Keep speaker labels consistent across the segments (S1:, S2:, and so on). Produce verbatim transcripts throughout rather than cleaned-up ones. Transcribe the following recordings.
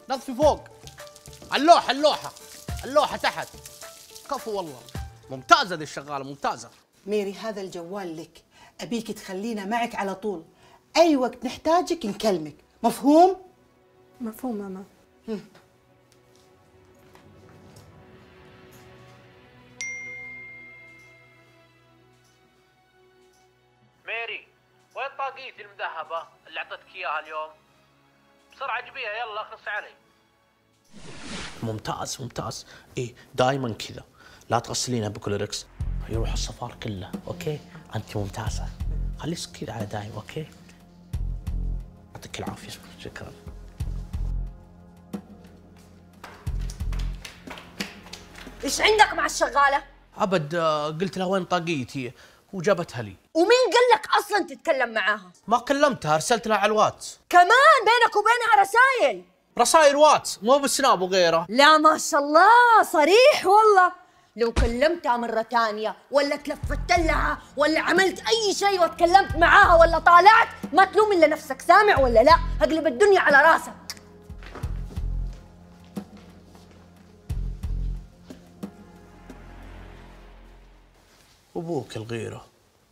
S1: نظفي فوق. اللوحة اللوحة اللوحة تحت. كفو والله. ممتازة دي الشغالة ممتازة.
S2: ميري هذا الجوال لك، أبيك تخلينا معك على طول، أي وقت نحتاجك نكلمك، مفهوم؟
S3: مفهوم ماما.
S2: هم.
S1: ميري وين طاقيتي المذهبة اللي أعطيتك إياها اليوم؟ بسرعة جيبيها يلا اخلص علي. ممتاز ممتاز. إيه دائما كذا، لا تغسلينها بكلوركس يروح الصفار كله. أوكي أنت ممتازة، خليك كذا على دايم. أوكي يعطيك العافية. شكرا.
S4: ايش عندك مع الشغالة؟
S1: أبد قلت لها وين طاقيتي وجابتها لي.
S4: ومين قال لك اصلا تتكلم معاها؟
S1: ما كلمتها، ارسلت لها على الواتس.
S4: كمان بينك وبينها رسائل؟
S1: رسائل واتس مو بالسناب وغيره.
S4: لا ما شاء الله صريح والله. لو كلمتها مرة تانية ولا تلفت لها ولا عملت أي شيء وتكلمت معاها ولا طالعت، ما تلوم إلا نفسك، سامع ولا لا؟ أقلب الدنيا على راسك.
S1: أبوك الغيرة.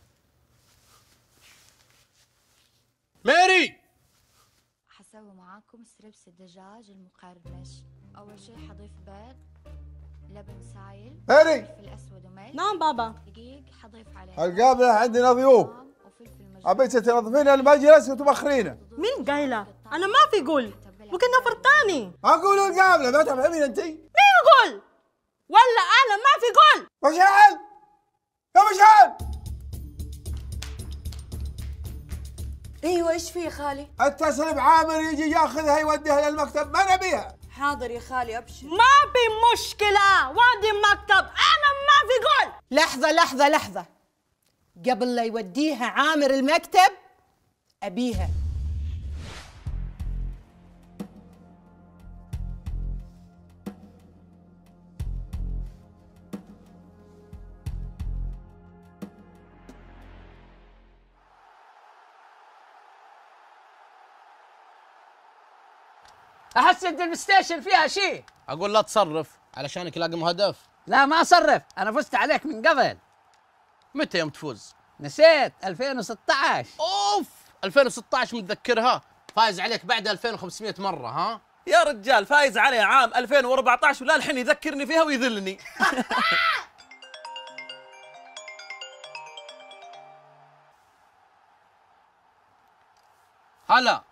S1: ميري
S5: حسوي معاكم ستريبس الدجاج المقرمش. أول شيء حضيف بيض، لبن سايل،
S6: ميري.
S5: فلفل أسود وملح.
S3: نعم بابا.
S5: دقيق حضيف عليه.
S6: القابلة عندنا ضيوف،
S5: وفلفل مجروش.
S6: أبيك تنظفين المجلس وتبخرينه.
S3: مين قايلة؟ أنا ما في قول، ممكن نفر تاني.
S6: أقول القابلة ما تفهمين أنتي؟
S3: مين يقول؟ ولا أنا ما في قول؟
S6: مشعل يا مشعل.
S4: ايوه ايش في يا خالي؟
S6: اتصل بعامر يجي ياخذها يوديها للمكتب، ما نبيها.
S4: حاضر يا خالي ابشر.
S3: ما في مشكلة، وادي مكتب، أنا ما في قول.
S2: لحظة لحظة لحظة، قبل لا يوديها عامر المكتب أبيها.
S7: احس ان البلايستيشن فيها شيء.
S1: اقول لا تصرف علشانك لاقم هدف.
S7: لا ما اصرف، انا فزت عليك من قبل.
S1: متى يوم تفوز؟
S7: نسيت ألفين وستة عشر.
S1: اوف ألفين وستة عشر متذكرها. فايز عليك بعد ألفين وخمسمية مرة. ها
S8: يا رجال فايز علي عام ألفين وأربعة عشر ولا الحين يذكرني فيها ويذلني.
S1: هلا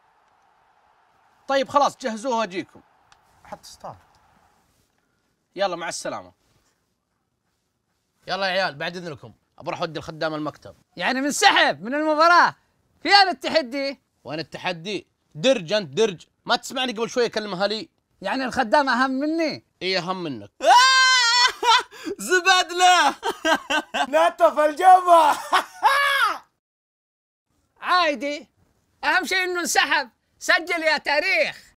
S1: طيب خلاص جهزوها اجيكم. حط ستار. يلا مع السلامة. يلا يا عيال بعد اذنكم بروح اودي الخدام المكتب.
S7: يعني منسحب من المباراة؟ فين التحدي؟
S1: وين التحدي؟ درج انت درج، ما تسمعني قبل شوي اكلمها لي.
S7: يعني الخدام اهم مني؟
S1: ايه اهم منك.
S8: زبدله.
S6: نتف الجمع.
S7: عادي، اهم شيء انه انسحب. سجل يا تاريخ.